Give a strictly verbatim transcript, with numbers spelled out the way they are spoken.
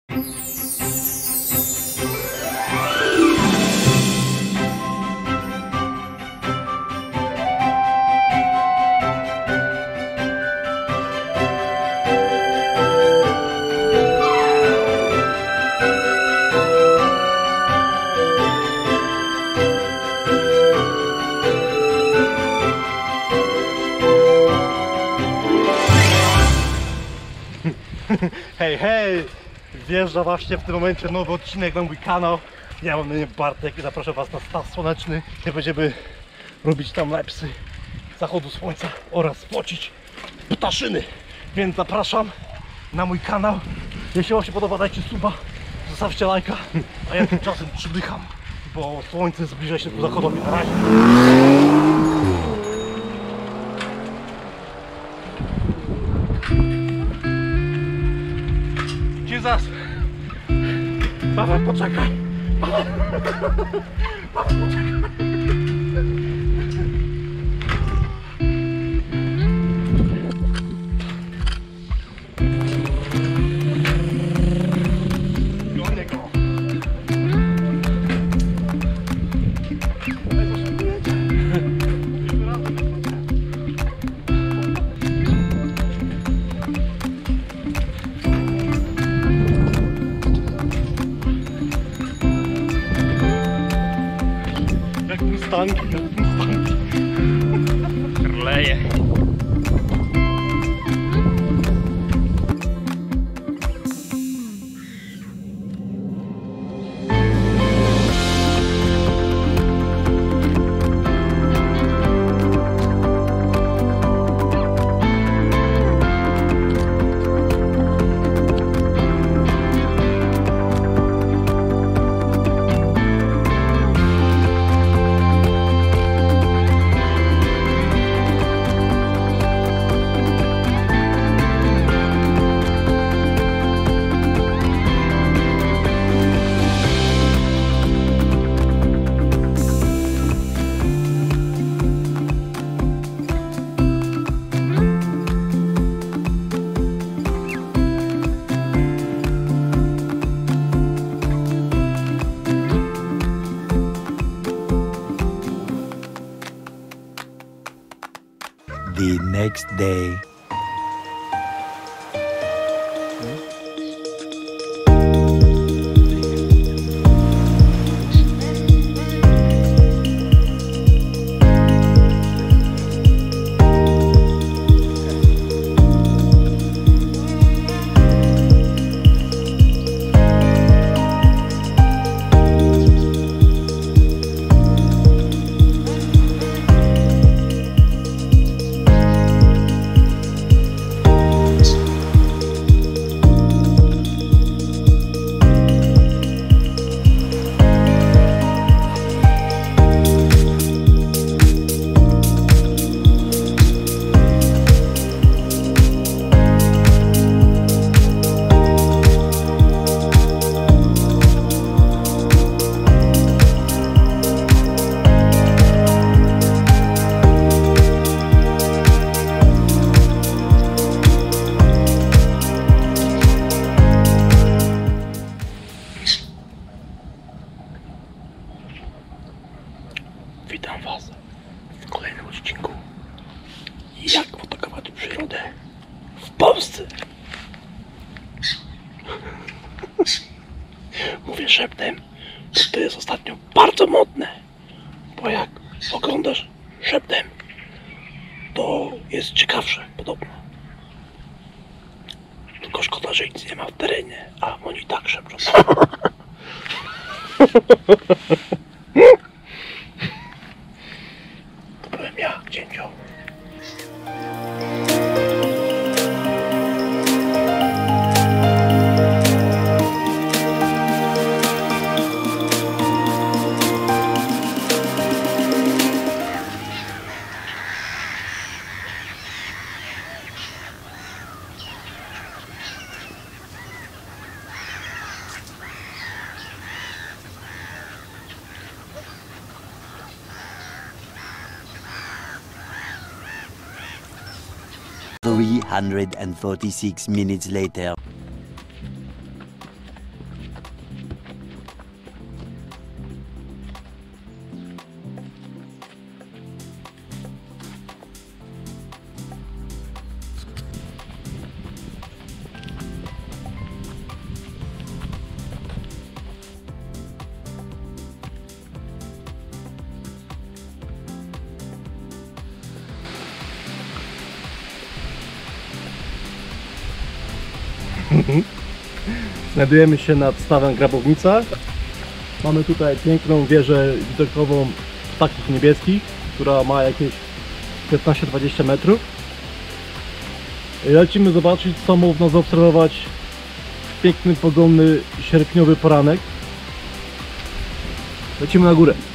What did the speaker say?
Hej, hej! Wjeżdża właśnie w tym momencie nowy odcinek na mój kanał. Ja mam na imię Bartek i zapraszam Was na staw słoneczny, gdzie będziemy robić tam lepsy zachodu słońca oraz pocić ptaszyny. Więc zapraszam na mój kanał. Jeśli Wam się podoba, dajcie suba, zostawcie lajka, a ja tymczasem przydycham, bo słońce zbliża się ku zachodowi. Na razie. Jesus! Paweł, poczekaj! Paweł, poczekaj! Gonię go! Mustangi, mustangi. Krleje. The next day. Witam Was w kolejnym odcinku. Jak fotografować przyrodę w Polsce. Mówię szeptem, bo to jest ostatnio bardzo modne. Bo jak oglądasz szeptem, to jest ciekawsze podobno. Tylko szkoda, że nic nie ma w terenie, a oni tak szepczą. To byłem ja, Dzięcioł. three hundred forty-six minutes later. Znajdujemy się nad stawem Grabownica. Mamy tutaj piękną wieżę widokową ptaków niebieskich, która ma jakieś piętnaście dwadzieścia metrów. Lecimy zobaczyć, co można zaobserwować w piękny, pogodny, sierpniowy poranek. Lecimy na górę.